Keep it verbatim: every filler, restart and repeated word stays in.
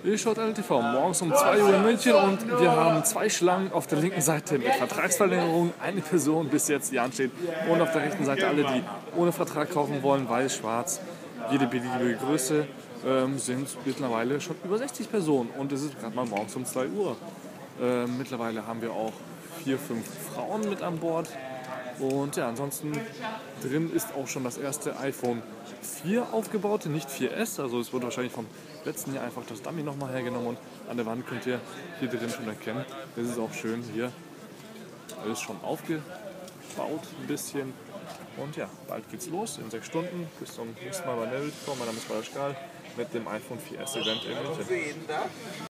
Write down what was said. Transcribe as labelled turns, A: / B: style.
A: Ihr schaut L T V, morgens um zwei Uhr in München und wir haben zwei Schlangen auf der linken Seite mit Vertragsverlängerung, eine Person bis jetzt, die ansteht, und auf der rechten Seite alle, die ohne Vertrag kaufen wollen, weiß, schwarz, jede beliebige Größe, ähm, sind mittlerweile schon über sechzig Personen und es ist gerade mal morgens um zwei Uhr. Ähm, mittlerweile haben wir auch vier, fünf Frauen mit an Bord. Und ja, ansonsten drin ist auch schon das erste iPhone vier aufgebaut, nicht vier S, also es wurde wahrscheinlich vom letzten Jahr einfach das Dummy nochmal hergenommen und an der Wand könnt ihr hier drin schon erkennen. Das ist auch schön hier, alles schon aufgebaut ein bisschen. Und ja, bald geht's los, in sechs Stunden, bis zum nächsten Mal bei L T V. Mein Name ist Balazs Gal mit dem iPhone vier S Event in München.